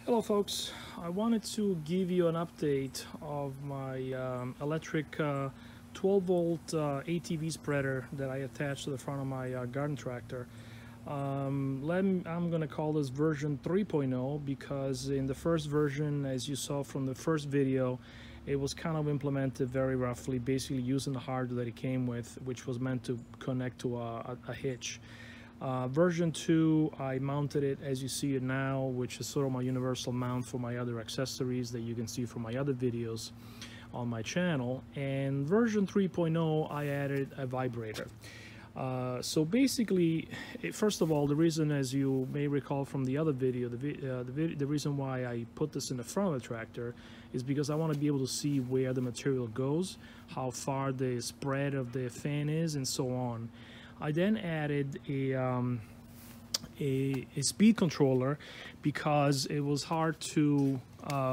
Hello folks, I wanted to give you an update of my electric 12 volt ATV spreader that I attached to the front of my garden tractor. I'm going to call this version 3.0 because in the first version, as you saw from the first video, it was kind of implemented very roughly, basically using the hardware that it came with, which was meant to connect to a hitch. Version 2, I mounted it as you see it now, which is sort of my universal mount for my other accessories that you can see from my other videos on my channel. And version 3.0, I added a vibrator. So basically, first of all, the reason, as you may recall from the other video, the reason why I put this in the front of the tractor is because I want to be able to see where the material goes, how far the spread of the fan is, and so on. I then added a speed controller because it was hard to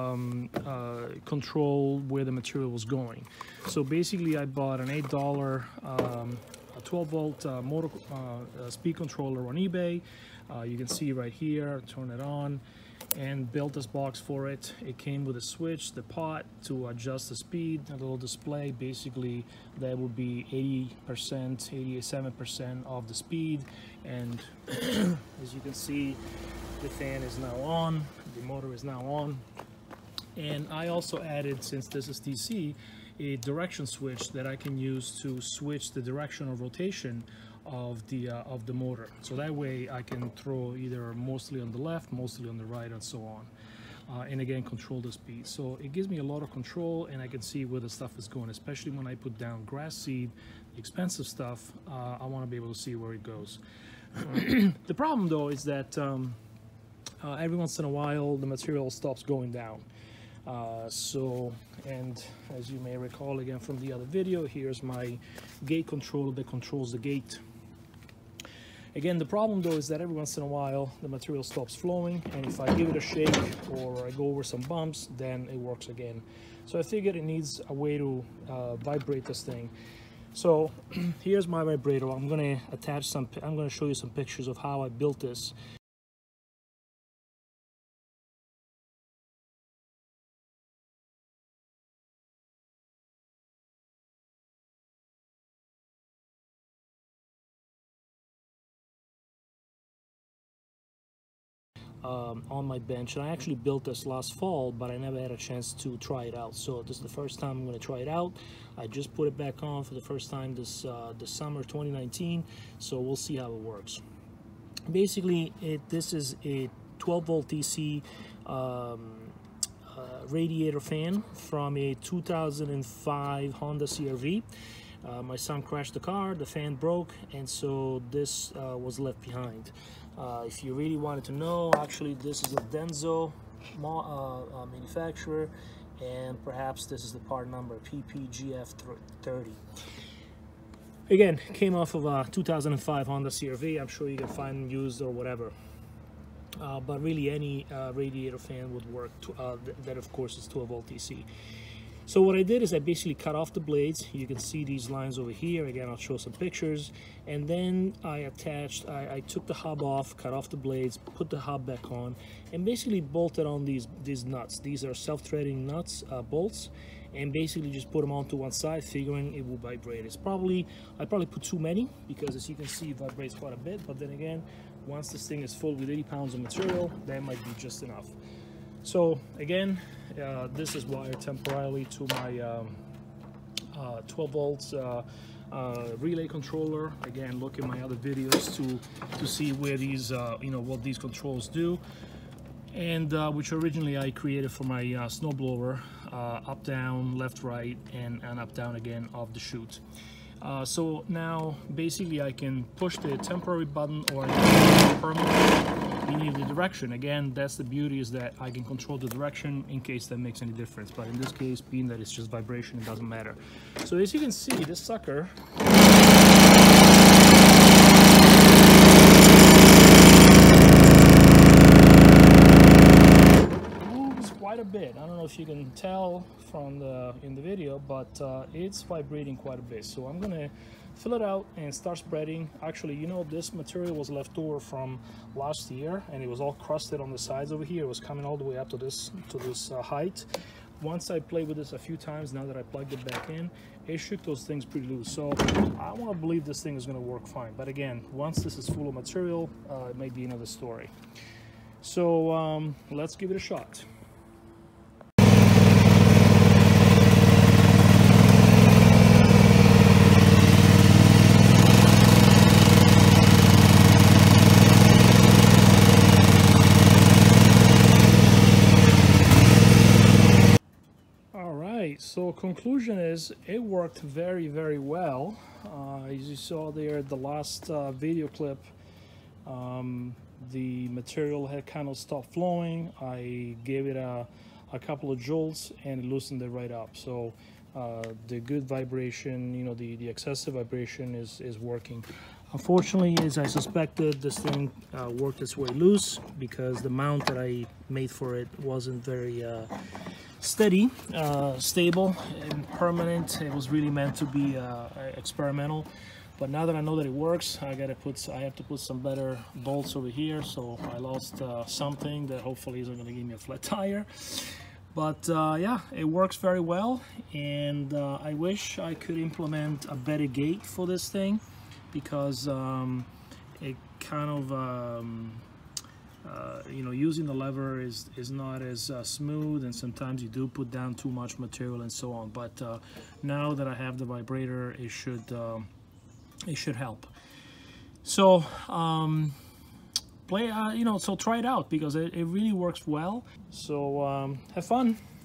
control where the material was going. So basically I bought an $8 a 12 volt motor speed controller on eBay. You can see right here, turn it on, and built this box for it. It came with a switch, the pot to adjust the speed, a little display. Basically that would be 80%, 87% of the speed, and as you can see, the fan is now on, the motor is now on. And I also added, since this is DC, a direction switch that I can use to switch the direction of rotation of the motor. So that way I can throw either mostly on the left, mostly on the right, and so on. And again, control the speed. So it gives me a lot of control, and I can see where the stuff is going, especially when I put down grass seed, expensive stuff. I want to be able to see where it goes. The problem though is that every once in a while the material stops going down. And as you may recall again from the other video, here's my gate controller that controls the gate. Again, the problem though is that every once in a while the material stops flowing, and if I give it a shake or I go over some bumps, then it works again. So I figured it needs a way to vibrate this thing. So here's my vibrator. I'm going to show you some pictures of how I built this. On my bench, and I actually built this last fall, but I never had a chance to try it out. So this is the first time I'm going to try it out. I just put it back on for the first time this summer 2019, so we'll see how it works. Basically, this is a 12 volt DC radiator fan from a 2005 Honda CR-V. My son crashed the car, the fan broke, and so this was left behind. If you really wanted to know, actually this is a Denso manufacturer, and perhaps this is the part number PPGF30. Again, came off of a 2005 Honda CR-V. I'm sure you can find them used or whatever. But really any radiator fan would work. That of course is 12 volt DC. So what I did is I basically cut off the blades. You can see these lines over here. Again, I'll show some pictures. And then I took the hub off, cut off the blades, put the hub back on, and basically bolted on these nuts. These are self-threading nuts, bolts, and basically just put them onto one side, figuring it will vibrate. I probably put too many because, as you can see, it vibrates quite a bit. But then again, once this thing is full with 80 pounds of material, that might be just enough. So again, this is wired temporarily to my 12 volts relay controller. Again, look at my other videos to see where these what these controls do, and which originally I created for my snowblower, up down, left right, and up down again of the chute. So now basically I can push the temporary button or permanent in the direction. Again, that's the beauty, is that I can control the direction in case that makes any difference. But in this case, being that it's just vibration, it doesn't matter. So as you can see, this sucker moves quite a bit. I don't know if you can tell from in the video, but it's vibrating quite a bit. So I'm gonna fill it out and start spreading. Actually, you know, this material was left over from last year, and it was all crusted on the sides over here. It was coming all the way up to this height. Once I played with this a few times, now that I plugged it back in, it shook those things pretty loose. So I want to believe this thing is going to work fine. But again, once this is full of material, it may be another story. So let's give it a shot. So conclusion is it worked very, very well. As you saw there at the last video clip, the material had kind of stopped flowing. I gave it a couple of jolts and it loosened it right up. So the good vibration, you know, the excessive vibration is working. Unfortunately, as I suspected, this thing worked its way loose because the mount that I made for it wasn't very steady, stable, and permanent. It was really meant to be experimental. But now that I know that it works, I have to put some better bolts over here. So I lost something that hopefully isn't going to give me a flat tire. But yeah, it works very well, and I wish I could implement a better gate for this thing, because it kind of you know, using the lever is not as smooth, and sometimes you do put down too much material and so on. But now that I have the vibrator, it should help. So play, you know, so try it out, because it really works well. So have fun.